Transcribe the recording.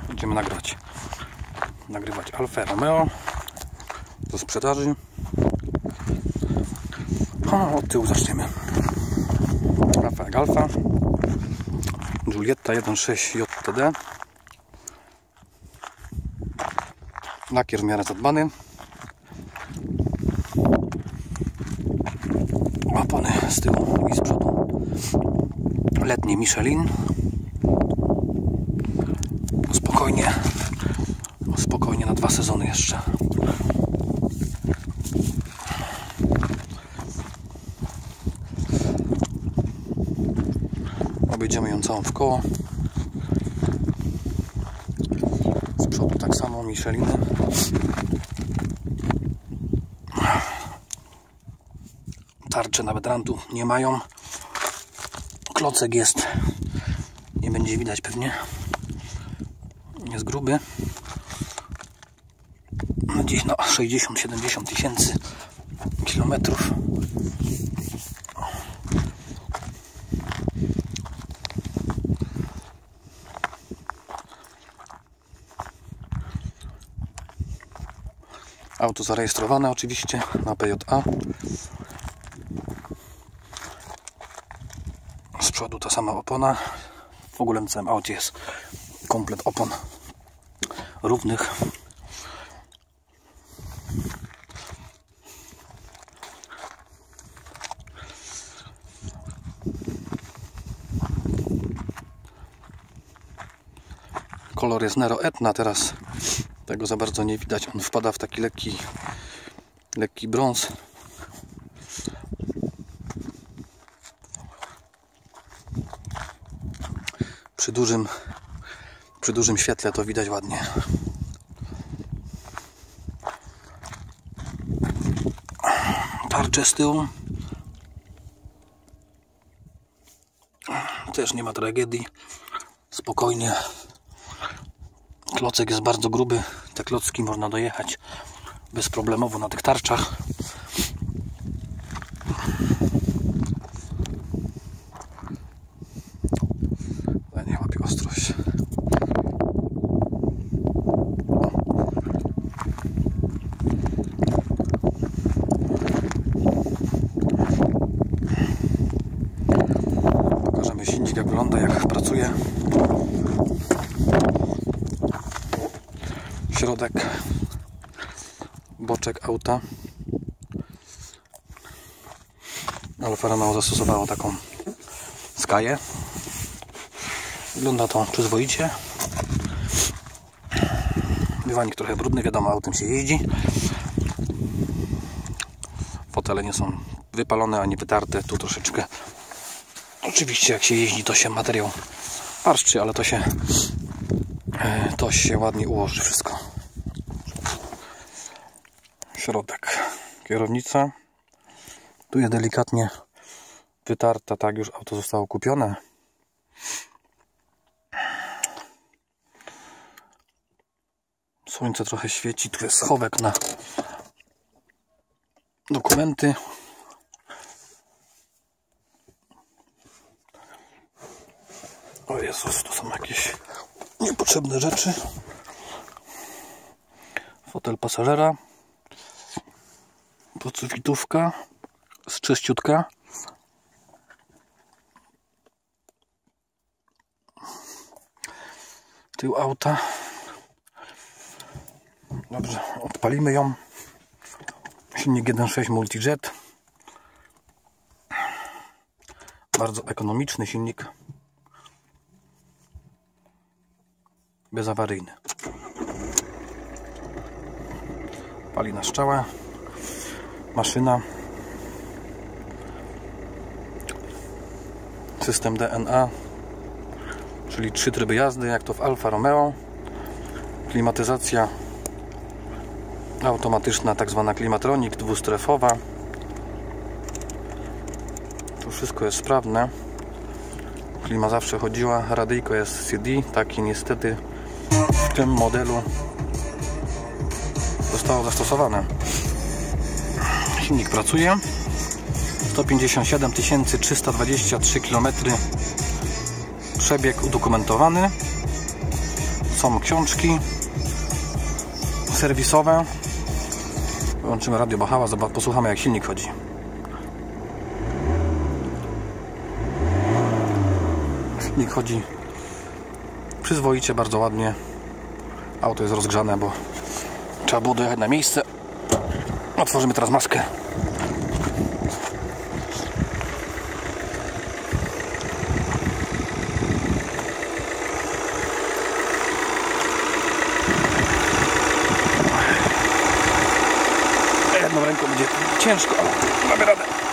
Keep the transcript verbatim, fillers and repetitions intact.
Będziemy nagrywać nagrywać Alfa Romeo do sprzedaży. O, od tyłu zaczniemy. Alfa jak Alfa, Giulietta jeden sześć J T D. Lakier w miarę zadbany. Opony z tyłu i z przodu letnie Michelin. Spokojnie, spokojnie na dwa sezony jeszcze. Obejdziemy ją całą w koło. Z przodu tak samo Micheliny. Tarcze nawet rantu nie mają. Klocek jest, nie będzie widać pewnie. Jest gruby. Gdzieś na sześćdziesiąt siedemdziesiąt tysięcy kilometrów. Auto zarejestrowane oczywiście na P J A. Z przodu ta sama opona. W ogóle w całym aucie jest komplet opon równych. Kolor jest Nero Etna, teraz tego za bardzo nie widać. On wpada w taki lekki, lekki brąz. Przy dużym, przy dużym świetle to widać ładnie. Tarcze z tyłu. Też nie ma tragedii. Spokojnie. Klocek jest bardzo gruby. Te klocki można dojechać bezproblemowo na tych tarczach. Nie łapie ostrość. Pokażemy silnik, jak wygląda, jak pracuje. Środek, boczek auta. Alfa Romeo zastosowało taką skaję. Wygląda to przyzwoicie. Dywanik trochę brudny, wiadomo, autem się jeździ. Fotele nie są wypalone ani wytarte. Tu troszeczkę, oczywiście jak się jeździ, to się materiał parszczy, ale to się to się ładnie ułoży wszystko. Środek, kierownica. Tu jest delikatnie wytarta, tak już auto zostało kupione. Słońce trochę świeci, tu jest schowek na dokumenty. O Jezus, tu są jakieś niepotrzebne rzeczy. Fotel pasażera. Podsufitówka z czyściutka. Tył auta. Dobrze, odpalimy ją. Silnik jeden sześć Multijet. Bardzo ekonomiczny silnik. Bezawaryjny. Pali na strzałę. Maszyna. System D N A, czyli trzy tryby jazdy, jak to w Alfa Romeo. Klimatyzacja automatyczna, tak zwana klimatronik, dwustrefowa. Tu wszystko jest sprawne. Klima zawsze chodziła. Radyjko jest C D, taki niestety w tym modelu zostało zastosowane. Silnik pracuje. sto pięćdziesiąt siedem tysięcy trzysta dwadzieścia trzy kilometry. Przebieg udokumentowany. są książki serwisowe. Włączymy radio Bachała, zobacz, posłuchamy jak silnik chodzi. Silnik chodzi przyzwoicie, bardzo ładnie. Auto jest rozgrzane, bo trzeba było dojechać na miejsce. Otworzymy teraz maskę. Jedną ręką będzie ciężko, ale mamy radę.